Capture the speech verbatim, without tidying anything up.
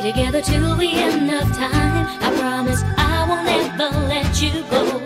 together till the end of time. I promise I won't ever let you go.